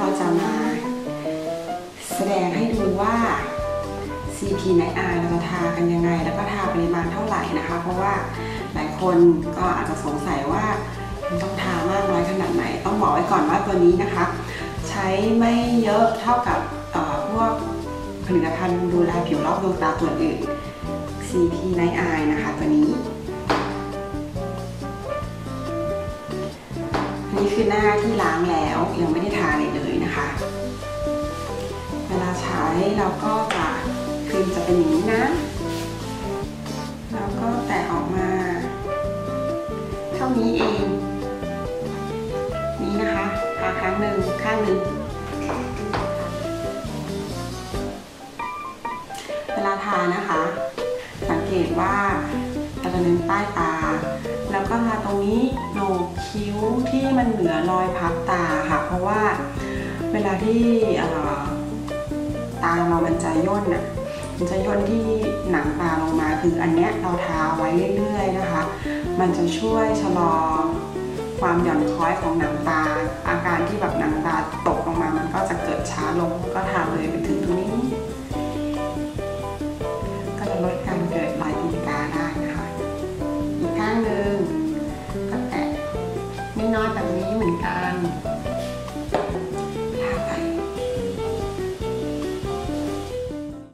จะมาแสดงให้ดูว่า CP Night Eye เราจะทากันยังไงแล้วก็ทาปริมาณเท่าไหร่นะคะเพราะว่าหลายคนก็อาจจะสงสัยว่ามันต้องทามากน้อยขนาดไหนต้องบอกไว้ก่อนว่าตัวนี้นะคะใช้ไม่เยอะเท่ากับพวกผลิตภัณฑ์ดูแลผิวรอบดวงตาตัวอื่น CP Night Eye นะคะตัวนี้นี่คือหน้าที่ล้างแล้วยังไม่ได้ทาอะไรเลยนะคะเวลาใช้เราก็จะครีมจะเป็นอย่างนี้นะแล้วก็แตะออกมาเท่านี้เองนี่นะคะทาข้างหนึ่งเวลาทานะคะสังเกตว่าเราจะเน้นใต้ตาแล้วก็ทาตรงนี้โหนกคิ้วที่มันเหลือรอยพับตาค่ะเพราะว่าเวลาที่ตาเรามันจะย่นอ่ะมันจะย่นที่หนังตาลงมาคืออันเนี้ยเราทาไว้เรื่อยๆนะคะมันจะช่วยชะลอความหย่อนคล้อยของหนังตาอาการที่แบบหนังตาตกลงมามันก็จะเกิดช้าลงก็ทาเลยไปถึงตรงนี้